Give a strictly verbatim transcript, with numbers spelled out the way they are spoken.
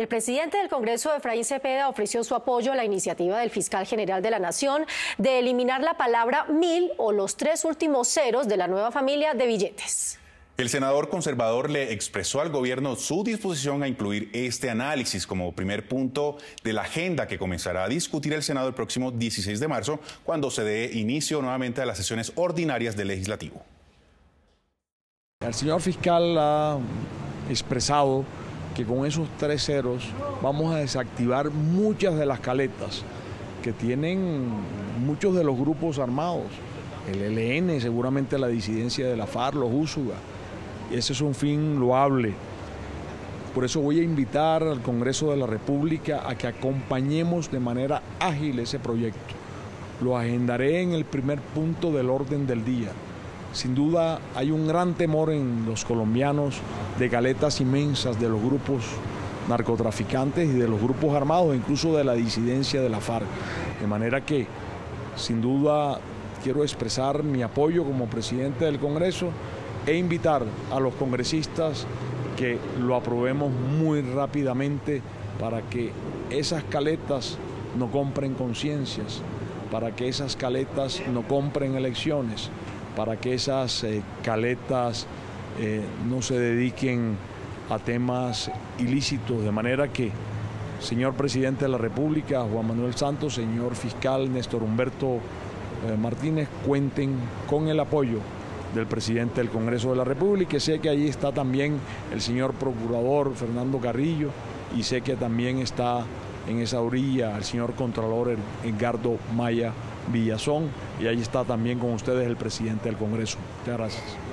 El presidente del Congreso, Efraín Cepeda, ofreció su apoyo a la iniciativa del fiscal general de la Nación de eliminar la palabra mil o los tres últimos ceros de la nueva familia de billetes. El senador conservador le expresó al gobierno su disposición a incluir este análisis como primer punto de la agenda que comenzará a discutir el Senado el próximo dieciséis de marzo, cuando se dé inicio nuevamente a las sesiones ordinarias del Legislativo. El señor fiscal ha expresado que con esos tres ceros vamos a desactivar muchas de las caletas que tienen muchos de los grupos armados, el E L N, seguramente la disidencia de la FARC, los Úsuga. Ese es un fin loable. Por eso voy a invitar al Congreso de la República a que acompañemos de manera ágil ese proyecto. Lo agendaré en el primer punto del orden del día. Sin duda hay un gran temor en los colombianos de caletas inmensas de los grupos narcotraficantes y de los grupos armados, incluso de la disidencia de la FARC. De manera que, sin duda, quiero expresar mi apoyo como presidente del Congreso e invitar a los congresistas que lo aprobemos muy rápidamente para que esas caletas no compren conciencias, para que esas caletas no compren elecciones, para que esas eh, caletas eh, no se dediquen a temas ilícitos, de manera que, señor presidente de la República, Juan Manuel Santos, señor fiscal Néstor Humberto eh, Martínez, cuenten con el apoyo del presidente del Congreso de la República. Sé que allí está también el señor procurador Fernando Carrillo y sé que también está en esa orilla el señor Contralor Edgardo Maya Villazón, y ahí está también con ustedes el presidente del Congreso. Muchas gracias.